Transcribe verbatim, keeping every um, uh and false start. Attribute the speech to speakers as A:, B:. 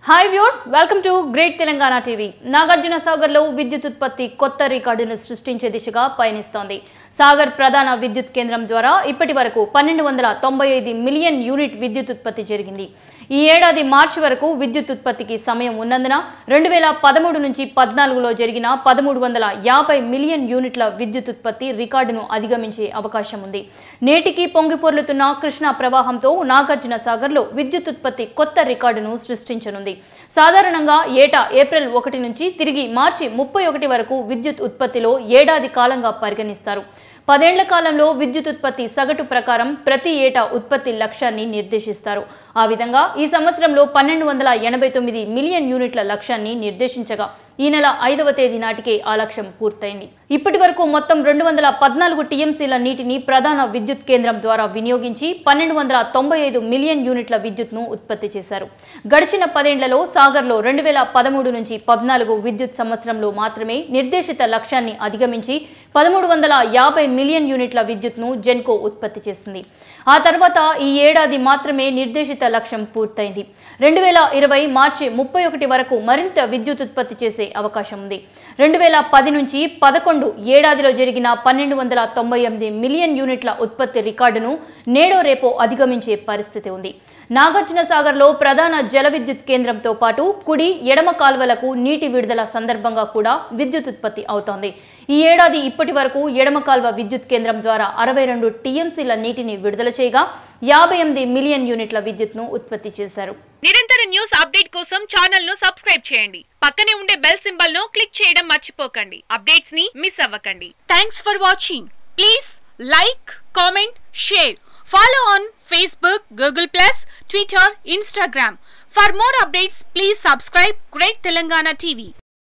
A: Hi viewers, welcome to Great Telangana T V. Nagarjuna Sagar lo vidyut utpatti kotta రికార్డును సృష్టించే దిశగా పయనిస్తోంది. సాగర్ ప్రధాన విద్యుత్ కేంద్రం ద్వారా ఇప్పటివరకు పన్నెండు వందల తొంభై ఐదు మిలియన్ యూనిట్ విద్యుత్ ఉత్పత్తి జరిగింది. ఈ ఏడాది మార్చి వరకు విద్యుత్ ఉత్పత్తికి సమయం ఉన్నందున రెండు వేల పదమూడు నుంచి పద్నాలుగులో జరిగిన పదమూడు వందల యాభై మిలియన్ యూనిట్ల విద్యుత్ ఉత్పత్తి రికార్డును అధిగమించే అవకాశం ఉంది. నేటికి పొంగిపొర్లుతున్న కృష్ణా ప్రవాహంతో నాగార్జున సాగర్లో విద్యుత్ ఉత్పత్తి కొత్త రికార్డును సృష్టించనుంది. సాధారణంగా ఏటా ఏప్రిల్ ఒకటి నుంచి తిరిగి మార్చి ముప్పై ఒకటి వరకు విద్యుత్ ఉత్పత్తిలో ఏడాది కాలంగా పరిగణిస్తారు. పదేళ్ల కాలంలో విద్యుత్ ఉత్పత్తి సగటు ప్రకారం ప్రతి ఏటా ఉత్పత్తి లక్ష్యాన్ని నిర్దేశిస్తారు. ఆ విధంగా ఈ సంవత్సరంలో పన్నెండు వందల ఎనభై తొమ్మిది మిలియన్ యూనిట్ల లక్ష్యాన్ని నిర్దేశించగా ఈ నెల ఐదవ తేదీ నాటికే ఆ లక్ష్యం పూర్తయింది. ఇప్పటి వరకు మొత్తం రెండు వందల పద్నాలుగు టీఎంసీల నీటిని ప్రధాన విద్యుత్ కేంద్రం ద్వారా వినియోగించి పన్నెండు వందల తొంభై ఐదు మిలియన్ యూనిట్ల విద్యుత్ను ఉత్పత్తి చేశారు. గడిచిన పదేళ్లలో సాగర్లో రెండు వేల పదమూడు నుంచి పద్నాలుగు విద్యుత్ సంవత్సరంలో మాత్రమే నిర్దేశిత లక్ష్యాన్ని అధిగమించి పదమూడు వందల యాభై మిలియన్ యూనిట్ల విద్యుత్ను జెన్కో ఉత్పత్తి చేసింది. ఆ తర్వాత ఈ ఏడాది మాత్రమే నిర్దేశిత లక్ష్యం పూర్తయింది. రెండు వేల ఇరవై మార్చి ముప్పై ఒకటి వరకు మరింత విద్యుత్ ఉత్పత్తి చేసే అవకాశం ఉంది. రెండు వేల పది నుంచి పదకొండు ఏడాదిలో జరిగిన పన్నెండు వందల తొంభై ఎనిమిది మిలియన్ యూనిట్ల ఉత్పత్తి రికార్డును నేడో రేపో అధిగమించే పరిస్థితి ఉంది. నాగార్జున సాగర్లో ప్రధాన జల విద్యుత్ కేంద్రంతో పాటు కుడి ఎడమ కాల్వలకు నీటి విడుదల సందర్భంగా కూడా విద్యుత్ ఉత్పత్తి అవుతోంది. ఈ ఏడాది ఇప్పటి వరకు ఎడమ కాల్వ విద్యుత్ కేంద్రం ద్వారా అరవై రెండు టీఎంసీల నీటిని విడుదల చేయగా యాభై ఎనిమిది మిలియన్ యూనిట్ల విద్యుత్ను ఉత్పత్తి చేశారు.
B: నిరంతర న్యూస్ అప్డేట్ కోసం ఛానల్ ను సబ్స్క్రైబ్ చేయండి. పక్కనే ఉండే బెల్ సింబల్ ను క్లిక్ చేయడం మర్చిపోకండి. అప్డేట్స్ ని మిస్ అవ్వకండి. Thanks for watching. Please like, comment, share. Follow on Facebook, Google plus, Twitter, Instagram. For more updates, please subscribe Great Telangana T V.